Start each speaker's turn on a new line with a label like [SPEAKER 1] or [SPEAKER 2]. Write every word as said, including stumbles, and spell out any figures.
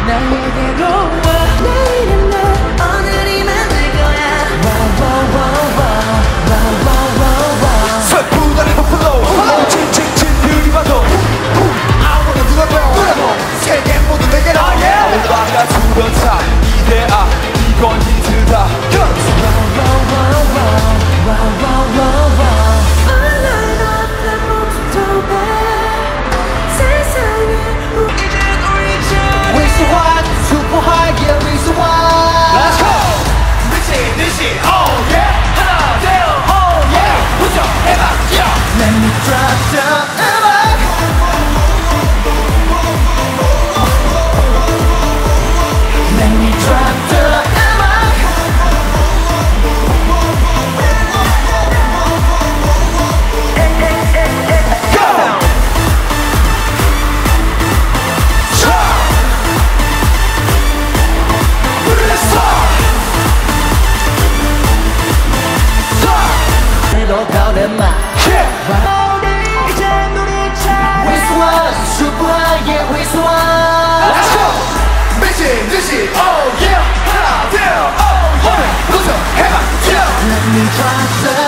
[SPEAKER 1] 나에게로 와. 내일은 내 오늘이 만들 거야. 와와와와와와와와
[SPEAKER 2] 설부단의 버플로 칭칭칭 들이 봐도 아무나 누가도 세계 모두 내게로 올라가 두려차 이대아 이건 힌트다.
[SPEAKER 1] Let me drop down 음악. Let me drop down 음악.
[SPEAKER 2] Go!
[SPEAKER 1] 너 가오랜만
[SPEAKER 2] 우리 이제 눈이 차려.
[SPEAKER 1] We swan 슈퍼하게 we swan.
[SPEAKER 2] Let's go! 미친 듯이 oh yeah 하나 둘 oh yeah 도전해봐.
[SPEAKER 1] Let me drop down